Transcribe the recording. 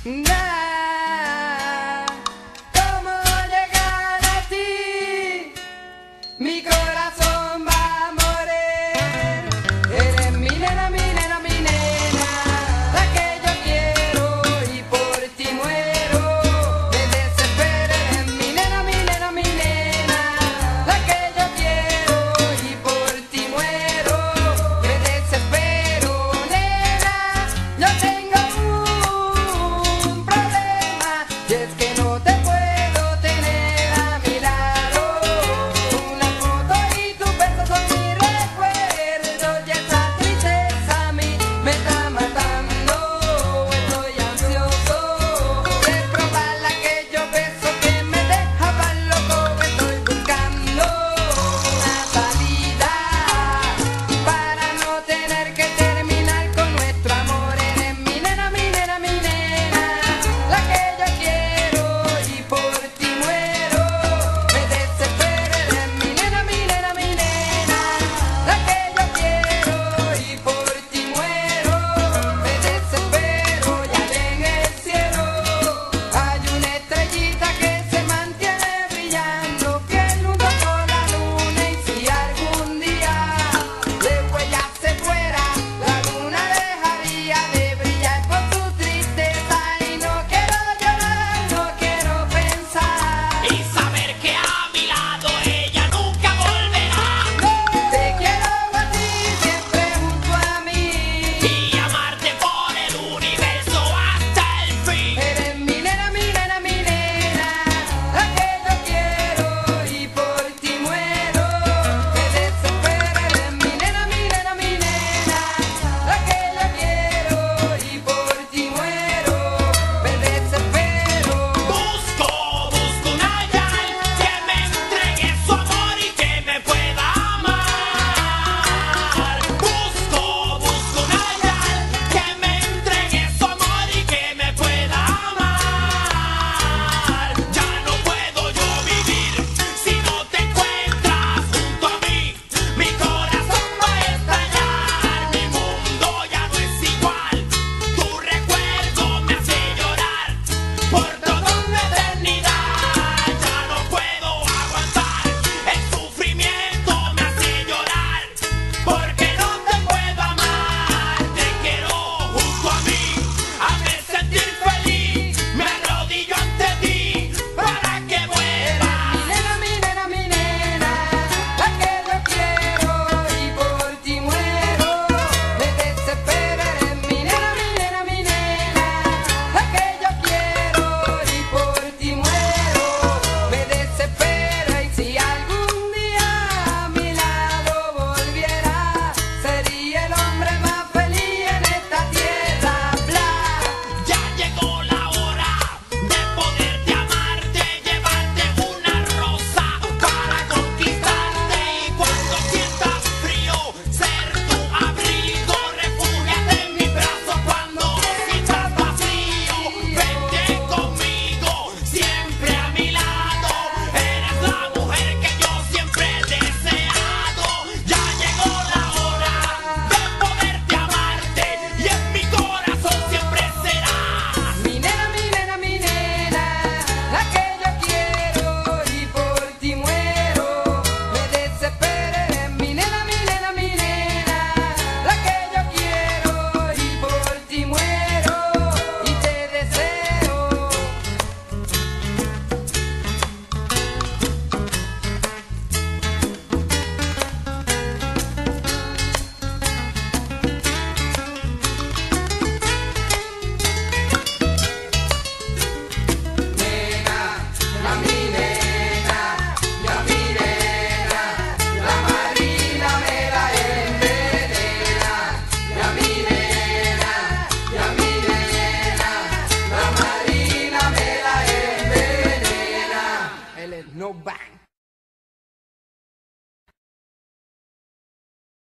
Nah, ¿cómo llegar a ti? Mi corazón va a morir. Eres mi nena, mi nena, mi nena, la que yo quiero y por ti muero. Me desespero, eres mi nena, mi nena, mi nena, la que yo quiero y por ti muero. Me desespero, nena, yo tengo un problema y es que no te puedo tener a mi lado. Una foto y tu beso son mi recuerdo y esa tristeza a mí me está matando. Estoy ansioso de probar aquellos besos que me dejaban loco. Estoy buscando una salida para no tener que terminar con nuestro amor. Eres mi nena, mi nena, mi nena, la que yo quiero y por ti muero. Me desespero, eres mi nena, mi nena, mi nena, la que yo quiero y por ti muero. Me desespero, y allá en el cielo hay una estrellita que se mantiene brillando, que nunca por la luna. Y si algún día de huella se fuera, la luna dejaría de brillar por su tristeza. Y no quiero llorar, no quiero pensar. Y saber que a mi lado ella nunca volverá. Te quiero a ti siempre junto a mí. Y amarte por el universo hasta el fin. Eres mi nena, mi nena, mi nena, la que yo quiero y por ti muero. Me desespero, eres mi nena, mi nena, mi nena, la que yo quiero y por ti muero. Me desespero. Busco un ayal que me entregue su amor y que me pueda amar. Busco un ayal que me entregue su amor y que me pueda amar. Ya no puedo yo vivir si no te encuentras junto a mí. Mi corazón va a estallar, mi mundo ya no es igual. Tu recuerdo me hace llorar por toda una eternidad. Ya no puedo aguantar, el sufrimiento me hace llorar porque no te puedo amar. Te quiero junto a mí, hazme sentir feliz. Me arrodillo ante ti para que vuelvas. Mi nena, mi nena, mi nena, la que yo quiero y por ti muero. Me desespero, eres mi nena, mi nena, mi nena, la que yo quiero y por ti muero. Me desespero, y si algún día a mi lado volviera, sería el hombre más feliz en esta tierra. Bla. Ya llegó la hora de poderte amarte, llevarte una rosa para conquistarte. Y cuando sientas frío, ser tu abrigo, refúgiate en mi brazo. Cuando sientas vacío, vente conmigo, siempre a mi lado. Eres la mujer que yo siempre he deseado. Ya llegó la hora de poderte amarte y en mi corazón siempre serás. Mi nena, mi nena, mi nena, la que yo quiero y por ti muero. Me desespero, eres mi nena, mi nena, mi nena, la que yo quiero y por ti muero. Y te deseo. Nena, a mi nena, y a mi nena, la marina me la envenena. Y a mi nena, y a mi nena, la marina me la envenena. Él es no back.